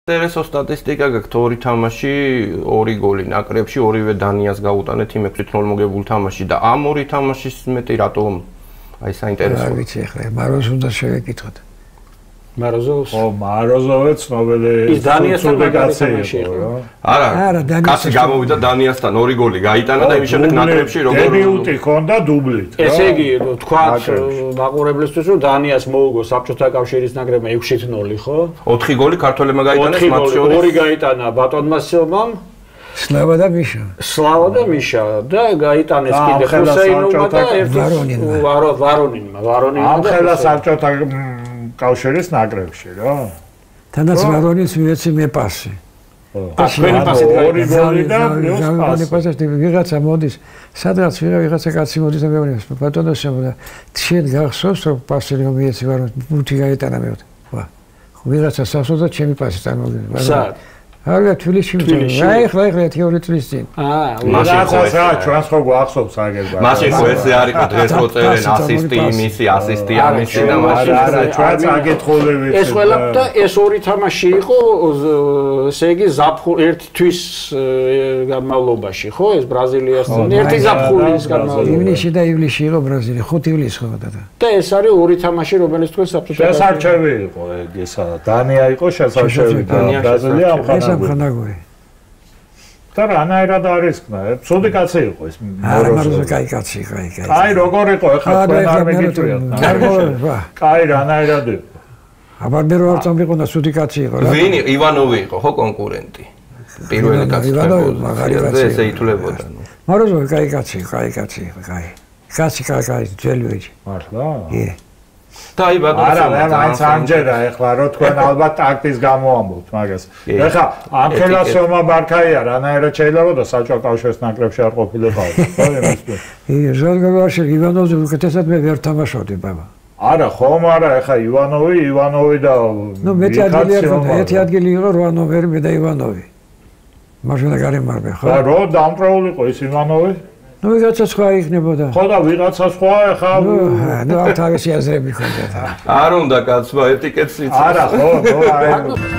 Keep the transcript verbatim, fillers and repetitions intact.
საინტერესო სტატისტიკა გაქვთ ორი თამაში, ორი გოლი ნაკრებში, ორივე დანიას გაუტანეთ იმ ექვსი ნოლ მოგებულ თამაში და ამ ორი თამაშის მეტი რატომ აი საინტერესო. არ ვიცი ახლა მაროზს უნდა შევეკითხოთ. მაროზოვს? ო, მაროზოვი ცნობილი ის დანიასთან თამაში იყო. არა, არა, კაცი გამოვიდა დანიასთან ორი გოლი გაიტანა და იმის შემდეგ ნაკრებში როგორ დებიუტი ჰქონდა დუბლით. ესე იგი, თქვათ მაყურებლისთვის რომ დანიას მოუგო საბჭოთა კავშირის ნაკრებმა ექვსი ნოლი, ხო? ოთხი გოლი ქართველებმა გაიტანეს მათ შორის. ორი გაიტანა ბატონმა სიომამ. სლავა და მიშა. სლავა და მიშა და გაიტანეს კიდე ხუსეინოვმა და ერთი ვარონინმა, ვარონინმა. ამ ხელა საბჭოთა კავშირის ნაკრებში რა. თანაც ვარონის მიეცი მე პასი. ჩვენი პასით ორი გოლი და პლუს პასი. ვიღაცა მოდის, სადღაც ვიღაცა კაცი მოდის და მეუბნებს, ბატონო შემოდა, შენ გახსოვს რომ პასი რომ მიეცი ვარონის ბუთი გაიტანა მე. ვა. ვიღაცა სასწაულს და ჩემი პასი წარმოგიდგენს. სად? არა თბილისში მიწევდა. აი ხლა ხლა ერთი ორი წლის წინ. აა, მაშინ რა ჩვენს ხო გვახსოვს აგერბა. მაშინ ხო ესე არ იყო დღეს რო წერენ ასისტი იმისი, ასისტი ამისი და მაშინ ჩვენც აგეთხოვლებით. ეს ყველა და ეს ორი თამაში იყო ესე იგი ზაფხულ ერთი თვის განმავლობაში, ხო? ეს ბრაზილიასთან ერთი ზაფხულის განმავლობაში. ივნისში და ივლისში იყო ბრაზილია, ხუთი ივლისი ხო და. და ეს არის ორი თამაში, რომელიც თქვენ საბჭოთა შესარჩევი იყო ესა. დანია იყო შესარჩევი და ბრაზილია ამხანაგური. ამხანაგური. და რანაირად არის ხნა? ცუდი კაცი იყო ეს. არა, მაგრამ კაი კაცი, კაი, კაი. აი როგორ იყო ეხლა თქვენ არ მეგიწვიათ. კაი რანაირად იყო. აბა მე რო არ წამიყო და ცუდი კაცი იყო რა. ვინი ივანოვი იყო ხო კონკურენტი. პირველი კაცი ივანოვი მაგარი კაცი. ესე ითვლებოდა. მაროზოვი კაი კაცი, კაი კაცი იყო, კაი. კაცი კაი, კაი, ძელვეჯი. მართლა? კი. და აი ბატონო არა, მე მაინც ამჯერა ეხლა რომ თქვენ ალბათ ტაქტის გამოამბობთ მაგას. ეხლა ამ ხელასომა ბარქაია რანაირად შეიძლება და საჭირო კავშირის ნაკრებში არ ყოფილიყავ. ხო იმის. ი ჟოლგოვაში ივანოვი უკეთესად მე ვერ თამაშობდი ბაბა. არა, ხომ არა, ეხლა ივანოვი, ივანოვი და ნუ მეტი ადგილი არ ქონდა, ერთი ადგილი იყო რო ანოვერი მე და ივანოვი. მარჯვენა გარემარბე, ხო? და რო დამტრეული იყო ის ივანოვი? ნუ ვიღაცა სხვა იქნებოდა. ხო და ვიღაცა სხვა ეხლა ნუ თავისი აზრები ჰქონდა. არ უნდა კაცმა ეტიკეტს იცის. არა, ხო, ხო, აი